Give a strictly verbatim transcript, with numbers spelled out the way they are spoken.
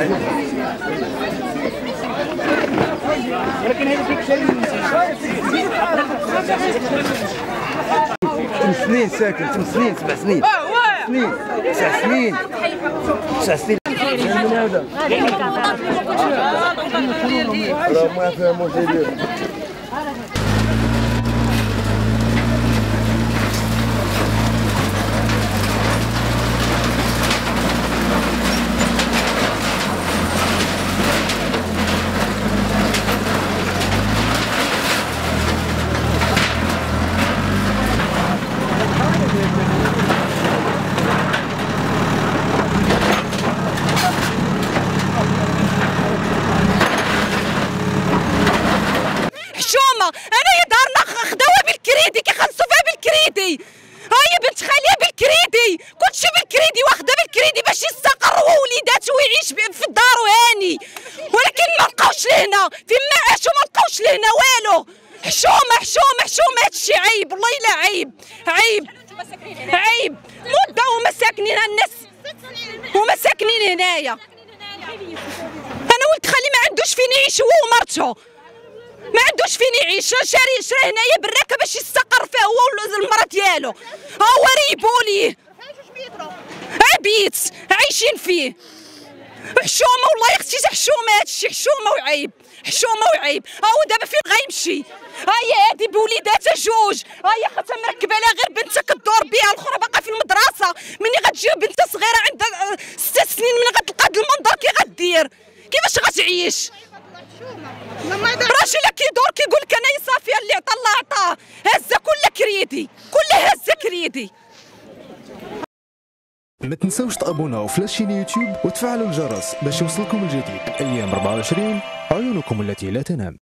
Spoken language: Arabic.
ولكن هذا فيك شيء ثمان سنين ساكن، ثمان سنين سبع سنين سنين تسع سنين تسع سنين من هذا راه ما فهموش يديروا. انا يا دارنا خداوها بالكريدي كيخلصوا فيها بالكريدي. هاهي بنت خاليه بالكريدي، كلشي بالكريدي واخده بالكريدي باش يستقر هو ووليداته ويعيش في دارو هاني. ولكن ما لقاوش لهنا فين ما عاشوا، ما لقاوش لهنا والو. حشومه حشومه حشومه، هادشي عيب والله الا عيب عيب عيب. مده هما ساكنين الناس، هما ساكنين هنايا. انا ولد خالي ما عندوش فين يعيش هو ومرته، ما عندوش فين يعيش، شاري شرا هنايا بالراكه باش يستقر فيه هو والمراه ديالو. ها هو ريبوا ليه عبيت عايشين فيه. حشومه والله يا اختي، حشومه هادشي، حشومه وعيب، حشومه وعيب. ها هو دابا فين غيمشي؟ ها هي هادي بوليداتها جوج، ها هي خاصها مركبه لها غير بنتها كدور بها، الاخرى باقا في المدرسه. مني غتجي بنتها صغيره عندها ست سنين، مني غتلقى هاد المنظر كي غدير؟ كيفاش غتعيش؟ راجل كيدور كيقول لك انا صافي اللي عطا الله عطاه، هزه كلها كريدي، كلها هزه كريدي. ما تنساوش تابوناو في لاشين يوتيوب وتفعلوا الجرس باش يوصلكم الجديد. ايام أربعة وعشرين، عيونكم التي لا تنام.